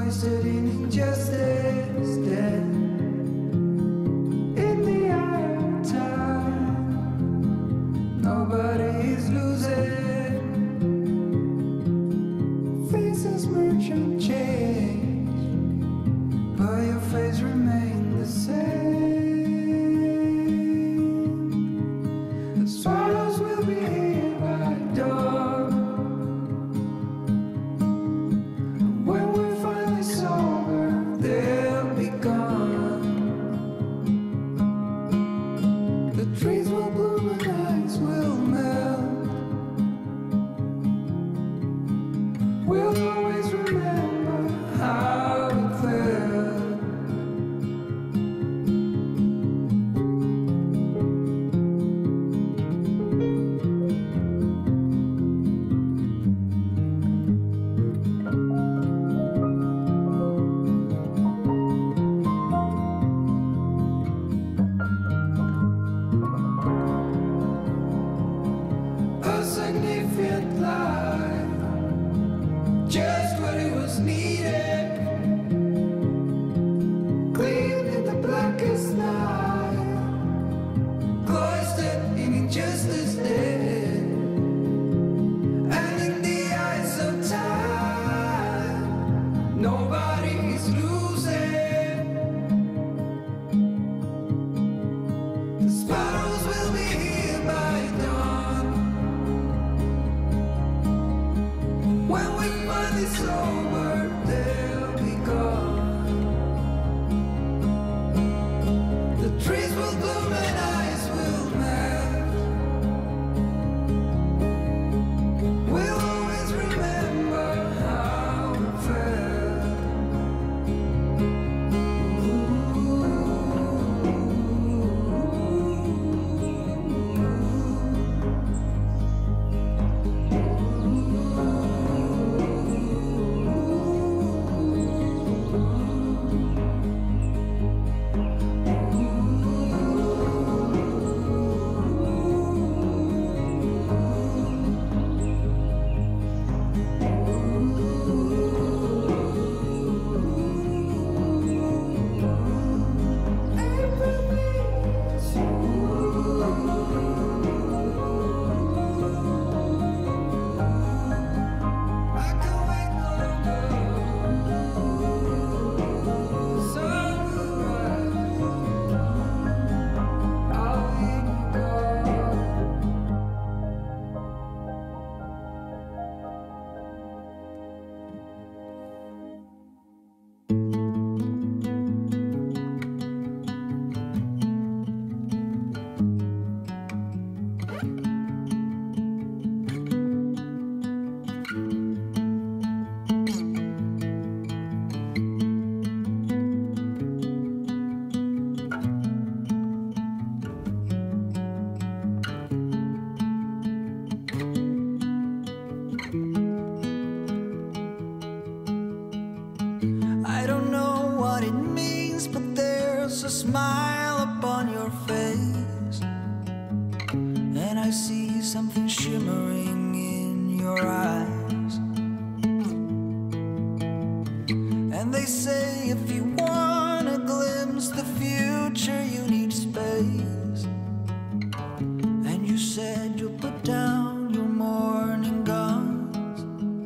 cloistered in injustice, dead in the eye of time. Nobody is losing. Faces merchant change, but your face remains the same. The swallows will be here by dawn. When we're finally sober, they'll be gone. The trees will bloom and ice will melt. We'll always remember how it felt. A significant life, just what it was needed. Clean in the blackest night, cloistered in injustice dead. And in the eyes of time, nobody is losing. The sparrows will be here by dawn. When we finally sober, they'll be gone. The trees will bloom and ice will melt. We'll always remember how it felt. I don't know what it means, but there's a smile upon your face, and I see something shimmering in your eyes. And they say if you want to glimpse the future, you need space. And you said you'll put down your morning guns.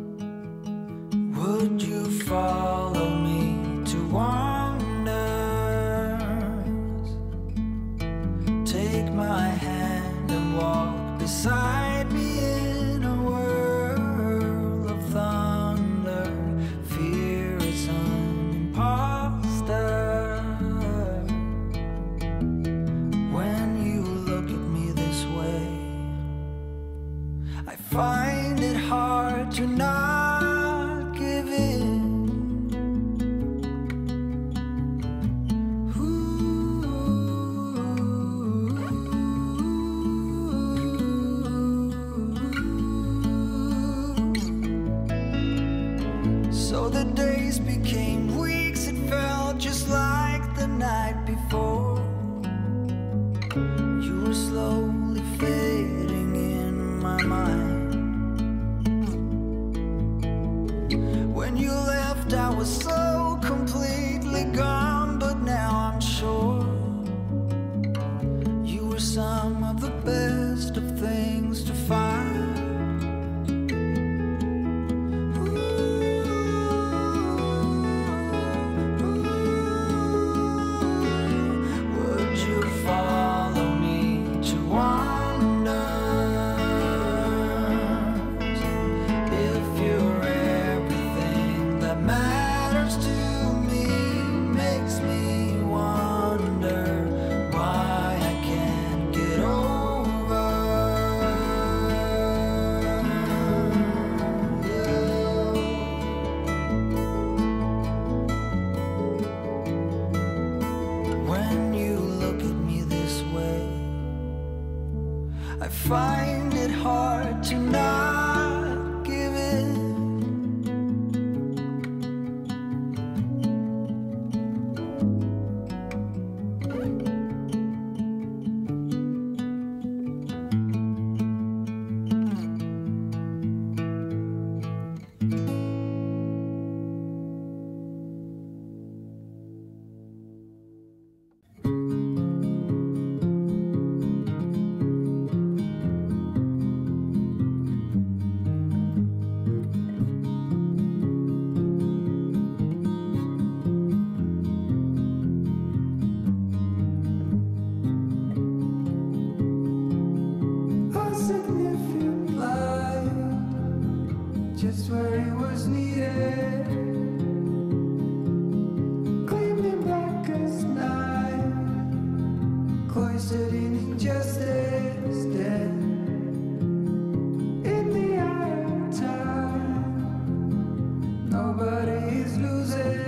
Would you follow me to wonders? Take my hand and walk beside me in a world of thunder. Fear is an imposter. When you look at me this way, I find it hard to not give in. So the days became weeks, it felt just like the night before. You were slowly fading in my mind. When you left left, I was so completely gone, but now I'm sure you were some of the best of things to find. I find it hard to not give in. Just where it was needed, gleaming black as night, cloistered in injustice, dead in the eye of time. Nobody is losing.